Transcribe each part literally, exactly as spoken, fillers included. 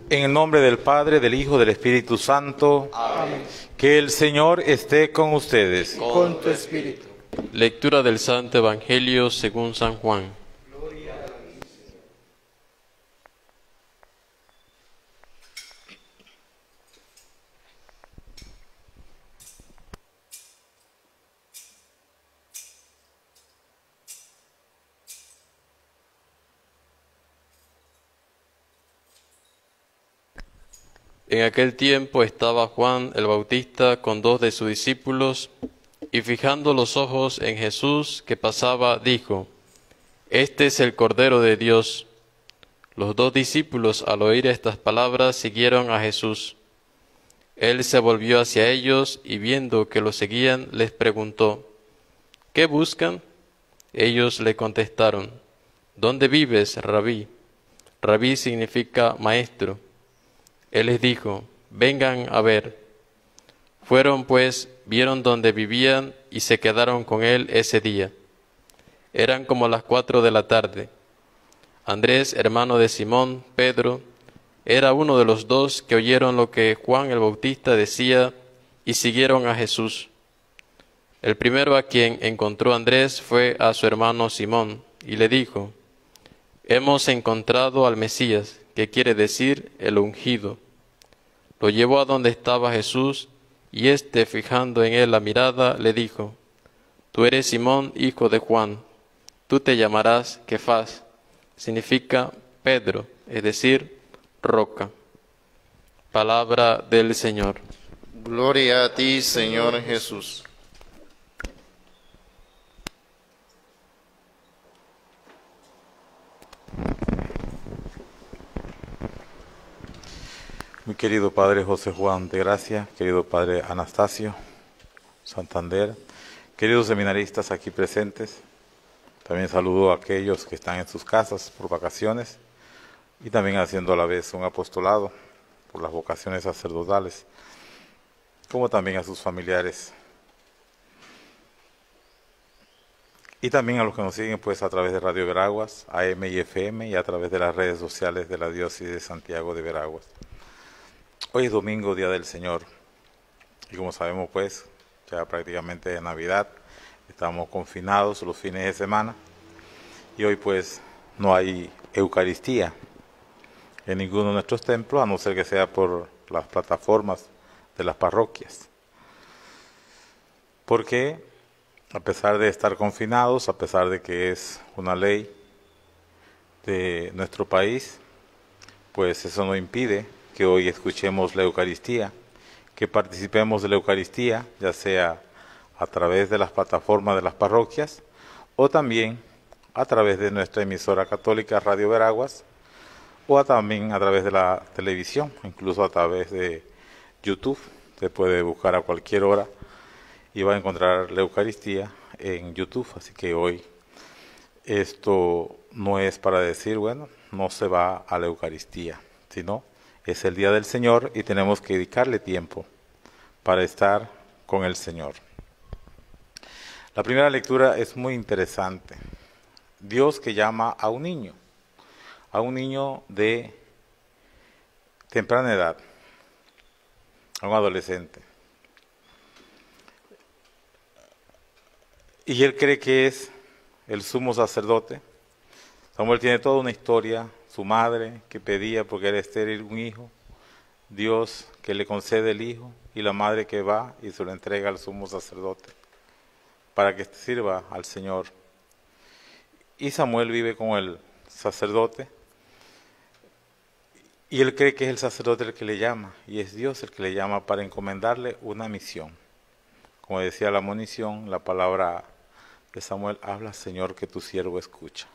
En el nombre del Padre, del Hijo, del Espíritu Santo. Amén. Que el Señor esté con ustedes. Con tu espíritu. Lectura del Santo Evangelio según San Juan. En aquel tiempo estaba Juan el Bautista con dos de sus discípulos, y fijando los ojos en Jesús que pasaba, dijo: Este es el Cordero de Dios. Los dos discípulos, al oír estas palabras, siguieron a Jesús. Él se volvió hacia ellos y, viendo que lo seguían, les preguntó: ¿Qué buscan? Ellos le contestaron: ¿Dónde vives, Rabí? Rabí significa maestro. Él les dijo: vengan a ver. Fueron pues, vieron donde vivían y se quedaron con él ese día. Eran como las cuatro de la tarde. Andrés, hermano de Simón, Pedro, era uno de los dos que oyeron lo que Juan el Bautista decía y siguieron a Jesús. El primero a quien encontró Andrés fue a su hermano Simón y le dijo: hemos encontrado al Mesías, que quiere decir el ungido. Lo llevó a donde estaba Jesús, y éste, fijando en él la mirada, le dijo: tú eres Simón, hijo de Juan, tú te llamarás Kefas, significa Pedro, es decir, roca. Palabra del Señor. Gloria a ti, Señor Jesús. Mi querido Padre José Juan de Gracia, querido Padre Anastasio Santander, queridos seminaristas aquí presentes, también saludo a aquellos que están en sus casas por vacaciones y también haciendo a la vez un apostolado por las vocaciones sacerdotales, como también a sus familiares. Y también a los que nos siguen pues a través de Radio Veraguas, A M y F M, y a través de las redes sociales de la Diócesis de Santiago de Veraguas. Hoy es domingo, Día del Señor, y como sabemos pues, ya prácticamente de Navidad, estamos confinados los fines de semana, y hoy pues no hay Eucaristía en ninguno de nuestros templos, a no ser que sea por las plataformas de las parroquias. Porque a pesar de estar confinados, a pesar de que es una ley de nuestro país, pues eso no impide que hoy escuchemos la Eucaristía, que participemos de la Eucaristía, ya sea a través de las plataformas de las parroquias o también a través de nuestra emisora católica Radio Veraguas, o a, también a través de la televisión, incluso a través de YouTube. Se puede buscar a cualquier hora y va a encontrar la Eucaristía en YouTube. Así que hoy esto no es para decir, bueno, no se va a la Eucaristía, sino es el Día del Señor y tenemos que dedicarle tiempo para estar con el Señor. La primera lectura es muy interesante. Dios que llama a un niño, a un niño de temprana edad, a un adolescente. Y él cree que es el sumo sacerdote. Samuel tiene toda una historia, su madre que pedía porque era estéril un hijo, Dios que le concede el hijo y la madre que va y se lo entrega al sumo sacerdote para que sirva al Señor. Y Samuel vive con el sacerdote y él cree que es el sacerdote el que le llama y es Dios el que le llama para encomendarle una misión. Como decía la monición, la palabra de Samuel: habla, Señor, que tu siervo escucha.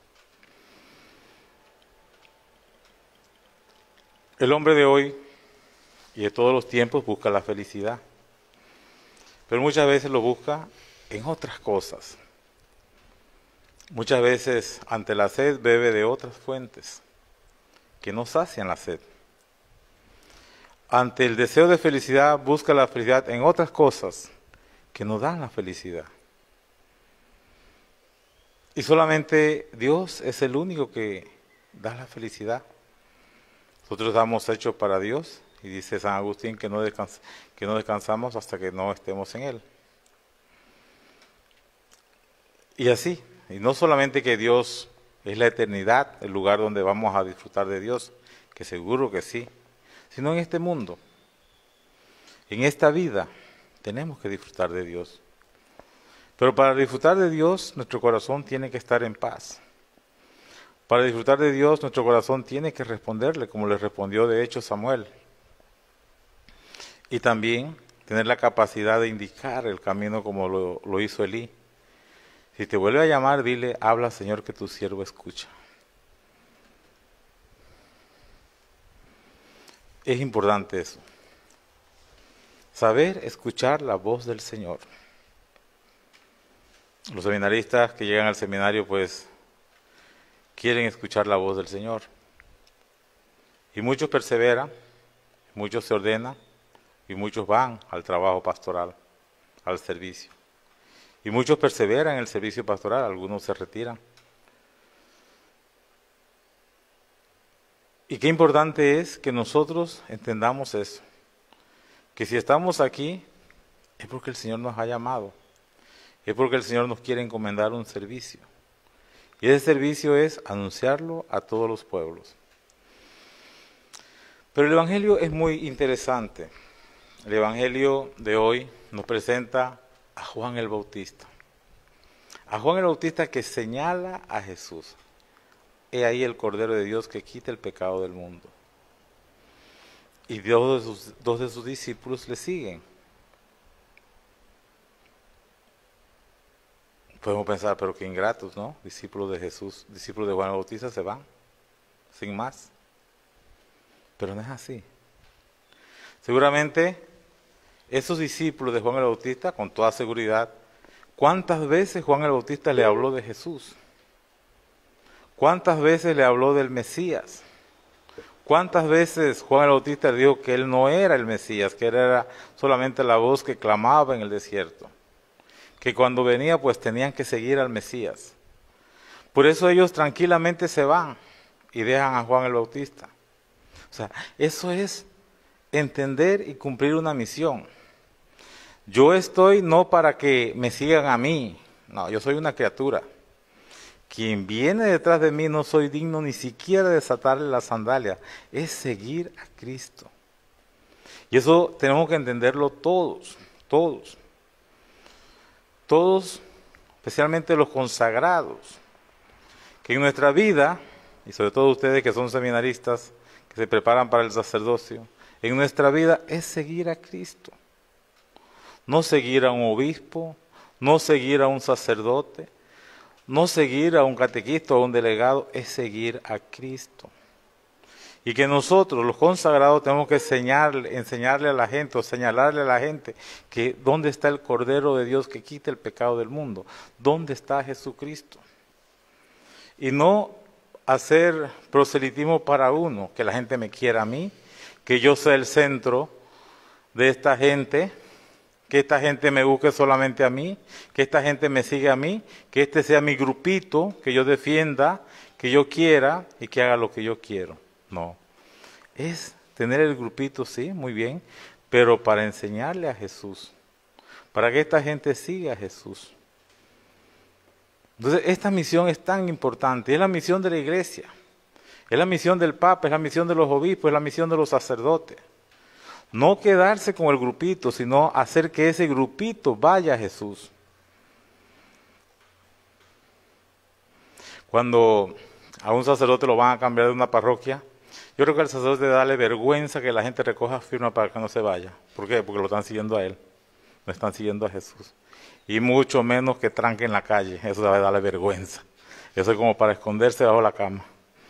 El hombre de hoy y de todos los tiempos busca la felicidad, pero muchas veces lo busca en otras cosas. Muchas veces ante la sed bebe de otras fuentes que no sacian la sed. Ante el deseo de felicidad busca la felicidad en otras cosas que no dan la felicidad. Y solamente Dios es el único que da la felicidad. Nosotros estamos hechos para Dios, y dice San Agustín que no, descans que no descansamos hasta que no estemos en Él. Y así, y no solamente que Dios es la eternidad, el lugar donde vamos a disfrutar de Dios, que seguro que sí, sino en este mundo, en esta vida, tenemos que disfrutar de Dios. Pero para disfrutar de Dios, nuestro corazón tiene que estar en paz. Para disfrutar de Dios, nuestro corazón tiene que responderle, como le respondió de hecho Samuel. Y también tener la capacidad de indicar el camino como lo, lo hizo Elí. Si te vuelve a llamar, dile, habla Señor, que tu siervo escucha. Es importante eso. Saber escuchar la voz del Señor. Los seminaristas que llegan al seminario, pues, quieren escuchar la voz del Señor. Y muchos perseveran, muchos se ordenan, y muchos van al trabajo pastoral, al servicio. Y muchos perseveran en el servicio pastoral, algunos se retiran. Y qué importante es que nosotros entendamos eso, que si estamos aquí es porque el Señor nos ha llamado, es porque el Señor nos quiere encomendar un servicio. Y ese servicio es anunciarlo a todos los pueblos. Pero el Evangelio es muy interesante. El Evangelio de hoy nos presenta a Juan el Bautista. A Juan el Bautista que señala a Jesús. He ahí el Cordero de Dios que quita el pecado del mundo. Y dos de sus, dos de sus discípulos le siguen. Podemos pensar, pero qué ingratos, ¿no? Discípulos de Jesús, discípulos de Juan el Bautista se van, sin más. Pero no es así. Seguramente esos discípulos de Juan el Bautista, con toda seguridad, ¿cuántas veces Juan el Bautista le habló de Jesús? ¿Cuántas veces le habló del Mesías? ¿Cuántas veces Juan el Bautista dijo que él no era el Mesías, que él era solamente la voz que clamaba en el desierto? Que cuando venía pues tenían que seguir al Mesías. Por eso ellos tranquilamente se van y dejan a Juan el Bautista. O sea, eso es entender y cumplir una misión. Yo estoy no para que me sigan a mí, no, yo soy una criatura. Quien viene detrás de mí no soy digno ni siquiera de desatarle las sandalias, es seguir a Cristo. Y eso tenemos que entenderlo todos, todos. Todos, especialmente los consagrados, que en nuestra vida, y sobre todo ustedes que son seminaristas, que se preparan para el sacerdocio, en nuestra vida es seguir a Cristo. No seguir a un obispo, no seguir a un sacerdote, no seguir a un catequista o a un delegado, es seguir a Cristo. Y que nosotros, los consagrados, tenemos que enseñarle, enseñarle a la gente o señalarle a la gente que dónde está el Cordero de Dios que quita el pecado del mundo, dónde está Jesucristo. Y no hacer proselitismo para uno, que la gente me quiera a mí, que yo sea el centro de esta gente, que esta gente me busque solamente a mí, que esta gente me siga a mí, que este sea mi grupito, que yo defienda, que yo quiera y que haga lo que yo quiero. No, es tener el grupito, sí, muy bien, pero para enseñarle a Jesús, para que esta gente siga a Jesús. Entonces, esta misión es tan importante, es la misión de la iglesia, es la misión del Papa, es la misión de los obispos, es la misión de los sacerdotes. No quedarse con el grupito, sino hacer que ese grupito vaya a Jesús. Cuando a un sacerdote lo van a cambiar de una parroquia, yo creo que al sacerdote dale vergüenza que la gente recoja firma para que no se vaya. ¿Por qué? Porque lo están siguiendo a él, no están siguiendo a Jesús. Y mucho menos que tranquen la calle, eso debe darle vergüenza. Eso es como para esconderse bajo la cama.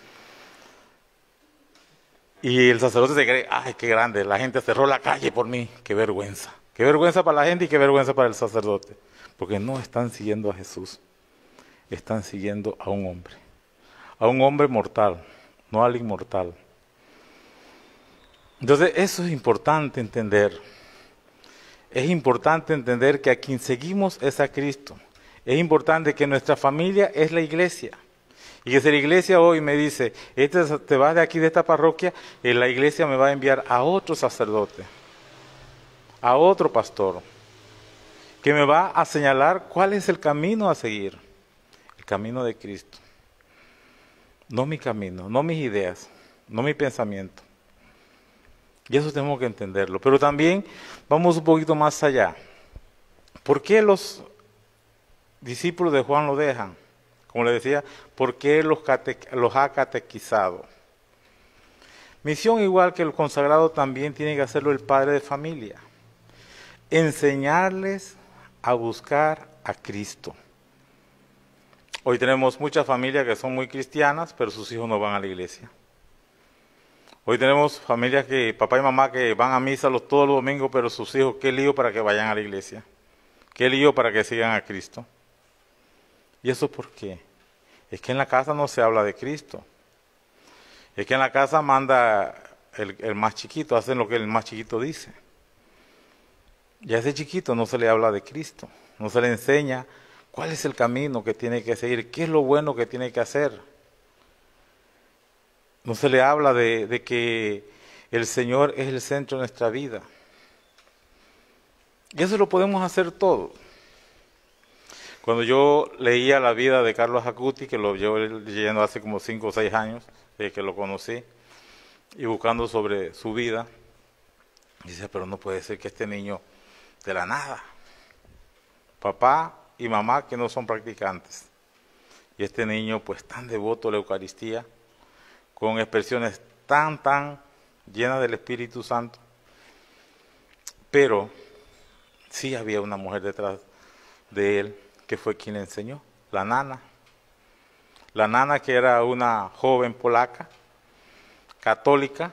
Y el sacerdote se cree, ay, qué grande, la gente cerró la calle por mí, qué vergüenza. Qué vergüenza para la gente y qué vergüenza para el sacerdote. Porque no están siguiendo a Jesús, están siguiendo a un hombre. A un hombre mortal, no al inmortal. Entonces, eso es importante entender. Es importante entender que a quien seguimos es a Cristo. Es importante que nuestra familia es la iglesia. Y que si la iglesia hoy me dice, este, te vas de aquí, de esta parroquia, eh, la iglesia me va a enviar a otro sacerdote, a otro pastor, que me va a señalar cuál es el camino a seguir, el camino de Cristo. No mi camino, no mis ideas, no mi pensamiento. Y eso tenemos que entenderlo. Pero también vamos un poquito más allá. ¿Por qué los discípulos de Juan lo dejan? Como le decía, ¿por qué los, cate, los ha catequizado? Misión igual que el consagrado también tiene que hacerlo el padre de familia. Enseñarles a buscar a Cristo. Hoy tenemos muchas familias que son muy cristianas, pero sus hijos no van a la iglesia. Hoy tenemos familias que, papá y mamá, que van a misa los, todos los domingos, pero sus hijos, qué lío para que vayan a la iglesia. Qué lío para que sigan a Cristo. ¿Y eso por qué? Es que en la casa no se habla de Cristo. Es que en la casa manda el, el más chiquito, hacen lo que el más chiquito dice. Y a ese chiquito no se le habla de Cristo, no se le enseña cuál es el camino que tiene que seguir, qué es lo bueno que tiene que hacer. No se le habla de, de que el Señor es el centro de nuestra vida. Y eso lo podemos hacer todo. Cuando yo leía la vida de Carlos Acuti, que lo llevo leyendo hace como cinco o seis años, desde que lo conocí, y buscando sobre su vida, dice, pero no puede ser que este niño de la nada, papá y mamá que no son practicantes, y este niño pues tan devoto a la Eucaristía, con expresiones tan, tan llenas del Espíritu Santo, pero sí había una mujer detrás de él, que fue quien le enseñó, la nana. La nana, que era una joven polaca, católica,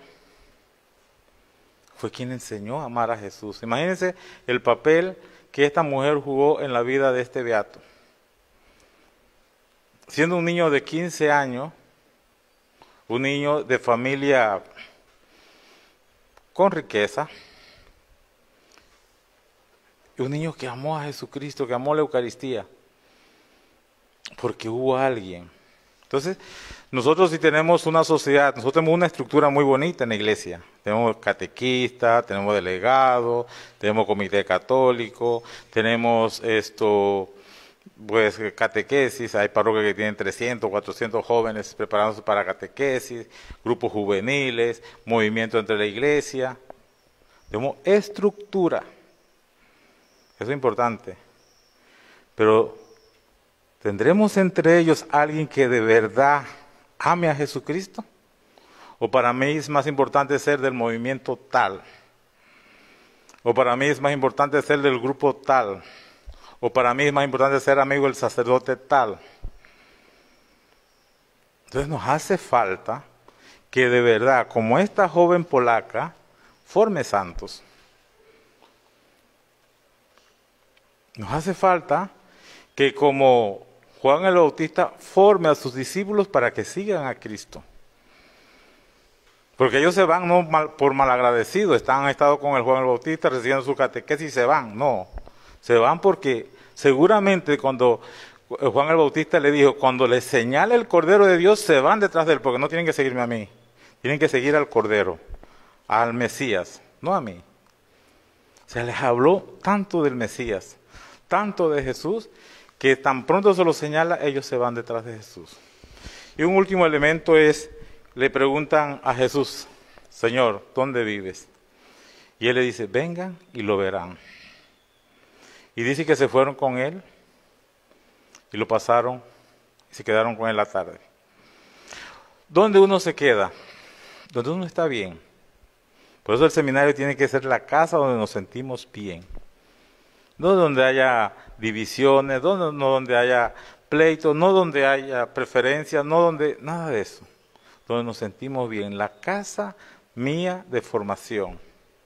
fue quien le enseñó a amar a Jesús. Imagínense el papel que esta mujer jugó en la vida de este beato. Siendo un niño de quince años, un niño de familia con riqueza, un niño que amó a Jesucristo, que amó la Eucaristía, porque hubo alguien. Entonces, nosotros sí tenemos una sociedad, nosotros tenemos una estructura muy bonita en la iglesia. Tenemos catequistas, tenemos delegados, tenemos comité católico, tenemos esto, pues catequesis, hay parroquias que tienen trescientos, cuatrocientos jóvenes preparándose para catequesis, grupos juveniles, movimiento entre la iglesia. Tenemos estructura. Eso es importante, pero ¿tendremos entre ellos alguien que de verdad ame a Jesucristo? ¿O para mí es más importante ser del movimiento tal? ¿O para mí es más importante ser del grupo tal? ¿O para mí es más importante ser amigo del sacerdote tal? Entonces nos hace falta que de verdad, como esta joven polaca, forme santos. Nos hace falta que como Juan el Bautista forme a sus discípulos para que sigan a Cristo. Porque ellos se van no mal, por malagradecidos, están, han estado con el Juan el Bautista recibiendo su catequesis y se van. No, se van porque seguramente cuando Juan el Bautista le dijo, cuando les señale el Cordero de Dios, se van detrás de él, porque no tienen que seguirme a mí, tienen que seguir al Cordero, al Mesías, no a mí. Se les habló tanto del Mesías, tanto de Jesús, que tan pronto se lo señala, ellos se van detrás de Jesús. Y un último elemento es, le preguntan a Jesús, Señor, ¿dónde vives? Y él le dice, vengan y lo verán. Y dice que se fueron con él, y lo pasaron, y se quedaron con él la tarde. ¿Dónde uno se queda? Donde uno está bien. Por eso el seminario tiene que ser la casa donde nos sentimos bien. No donde haya divisiones, no, no donde haya pleitos, no donde haya preferencias, no donde, nada de eso. Donde nos sentimos bien, la casa mía de formación.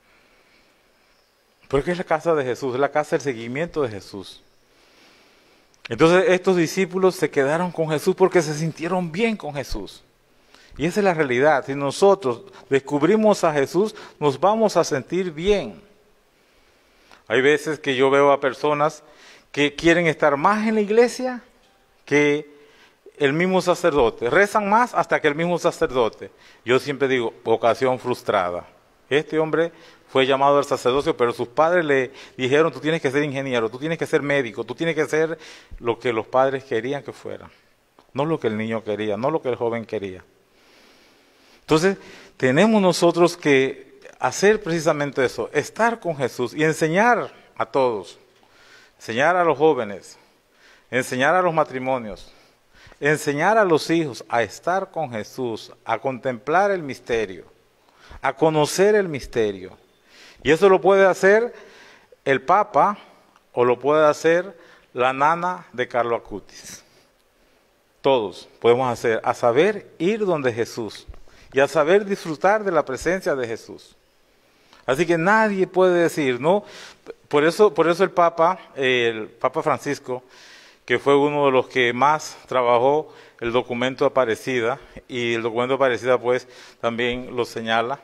Porque es la casa de Jesús, es la casa del seguimiento de Jesús. Entonces estos discípulos se quedaron con Jesús porque se sintieron bien con Jesús. Y esa es la realidad. Si nosotros descubrimos a Jesús, nos vamos a sentir bien. Hay veces que yo veo a personas que quieren estar más en la iglesia que el mismo sacerdote. Rezan más hasta que el mismo sacerdote. Yo siempre digo, vocación frustrada. Este hombre fue llamado al sacerdocio, pero sus padres le dijeron, tú tienes que ser ingeniero, tú tienes que ser médico, tú tienes que ser lo que los padres querían que fuera. No lo que el niño quería, no lo que el joven quería. Entonces, tenemos nosotros que hacer precisamente eso, estar con Jesús y enseñar a todos, enseñar a los jóvenes, enseñar a los matrimonios, enseñar a los hijos a estar con Jesús, a contemplar el misterio, a conocer el misterio. Y eso lo puede hacer el Papa o lo puede hacer la nana de Carlo Acutis. Todos podemos hacer, a saber ir donde Jesús y a saber disfrutar de la presencia de Jesús. Así que nadie puede decir, ¿no? Por eso, por eso el Papa, el Papa Francisco, que fue uno de los que más trabajó el documento Aparecida, y el documento Aparecida pues también lo señala,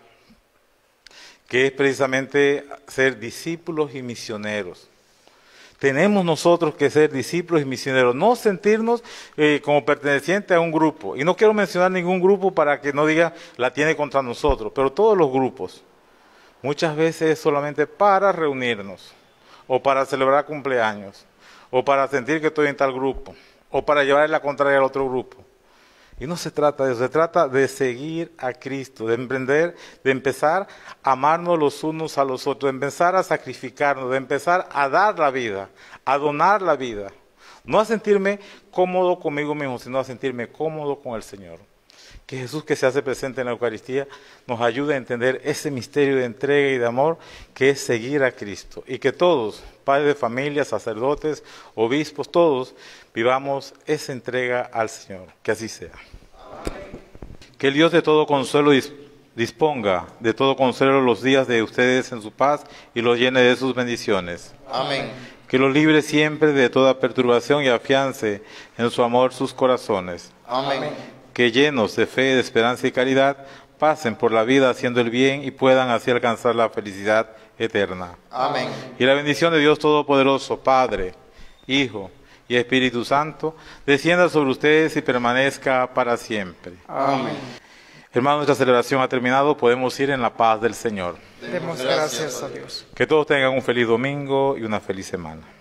que es precisamente ser discípulos y misioneros. Tenemos nosotros que ser discípulos y misioneros, no sentirnos eh, como pertenecientes a un grupo. Y no quiero mencionar ningún grupo para que no diga la tiene contra nosotros, pero todos los grupos. Muchas veces es solamente para reunirnos, o para celebrar cumpleaños, o para sentir que estoy en tal grupo, o para llevarle la contraria al otro grupo. Y no se trata de eso, se trata de seguir a Cristo, de emprender, de empezar a amarnos los unos a los otros, de empezar a sacrificarnos, de empezar a dar la vida, a donar la vida. No a sentirme cómodo conmigo mismo, sino a sentirme cómodo con el Señor. Que Jesús, que se hace presente en la Eucaristía, nos ayude a entender ese misterio de entrega y de amor que es seguir a Cristo. Y que todos, padres de familia, sacerdotes, obispos, todos vivamos esa entrega al Señor. Que así sea. Que el Dios de todo consuelo disponga de todo consuelo los días de ustedes en su paz y los llene de sus bendiciones. Amén. Que los libre siempre de toda perturbación y afiance en su amor sus corazones. Amén. Que llenos de fe, de esperanza y caridad, pasen por la vida haciendo el bien y puedan así alcanzar la felicidad eterna. Amén. Y la bendición de Dios Todopoderoso, Padre, Hijo y Espíritu Santo, descienda sobre ustedes y permanezca para siempre. Amén. Hermanos, nuestra celebración ha terminado, podemos ir en la paz del Señor. Demos gracias a Dios. Que todos tengan un feliz domingo y una feliz semana.